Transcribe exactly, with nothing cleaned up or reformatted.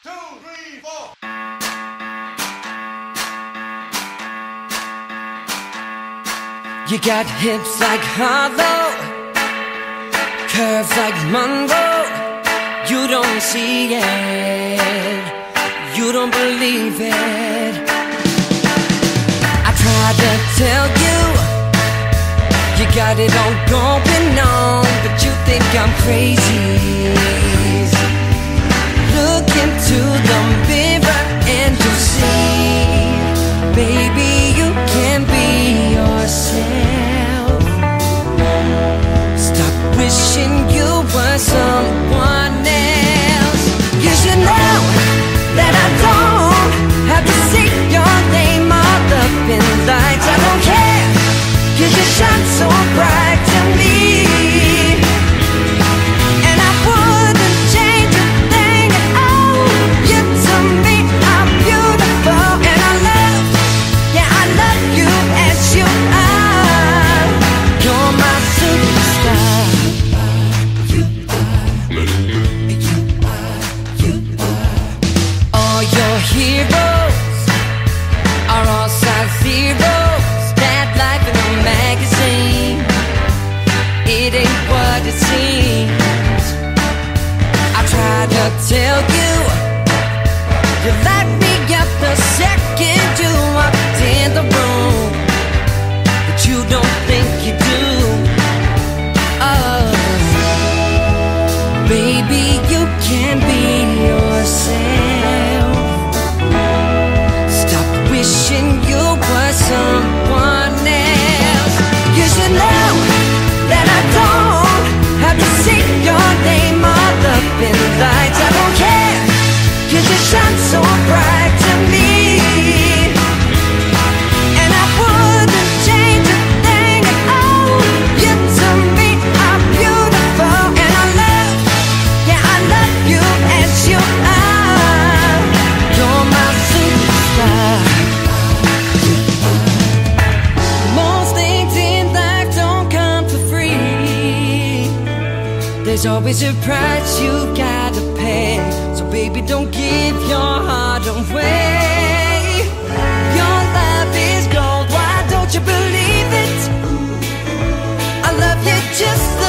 two, three, four. You got hips like Harlow, curves like Monroe. You don't see it, you don't believe it. I tried to tell you, you got it all going on, but you think I'm crazy. Look into the mirror and you see, baby, you can be yourself. Stop wishing you were someone else. You should know that I don't have to say your name all up in lights. I don't care, 'cause you shine so bright to me, and I wouldn't change a thing at all. You to me are beautiful, and I love, yeah, I love you as you are. You're my superstar. You are, you are, you are. All your heroes are all size zeros. That life in a magazine, it ain't what it seems. I tried to tell you, you light me up the second you walked in the room, but you don't think you do. Oh, baby, you can be yourself. Stop wishing you were someone else. You should know that I don't have to say your name all up in lights. I don't care, 'cause you shine so bright to me, and I wouldn't change a thing at all. You to me are beautiful, and I love, yeah, I love you as you are. You're my superstar. Most things in life don't come for free. There's always a price you gotta pay. So baby, don't give your heart away. Your love is gold, why don't you believe it? I love you just